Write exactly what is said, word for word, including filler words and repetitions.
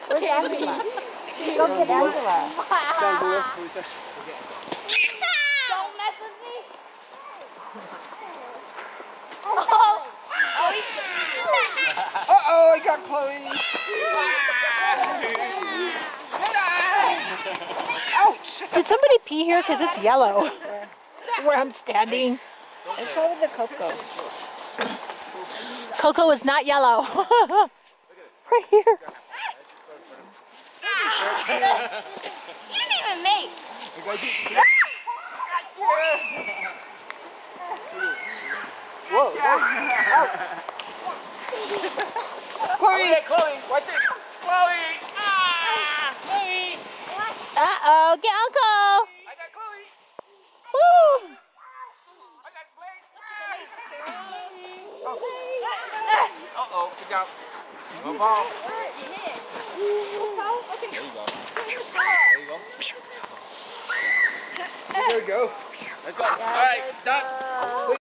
Where's Angela? Go get Angela. Don't mess with me. Uh-oh, I got Chloe. Ouch! Did somebody pee here? Because it's yellow. Where I'm standing. It's probably the cocoa. Cocoa is not yellow. Right here. You didn't even make. Whoa, Chloe! Chloe, watch it! Chloe! Ah! Chloe! Uh-oh, get Uncle. I got Chloe! Woo! I got Blake! Uh-oh, good job. No ball. There you go. There you go. There we go. Let's go. All right, done.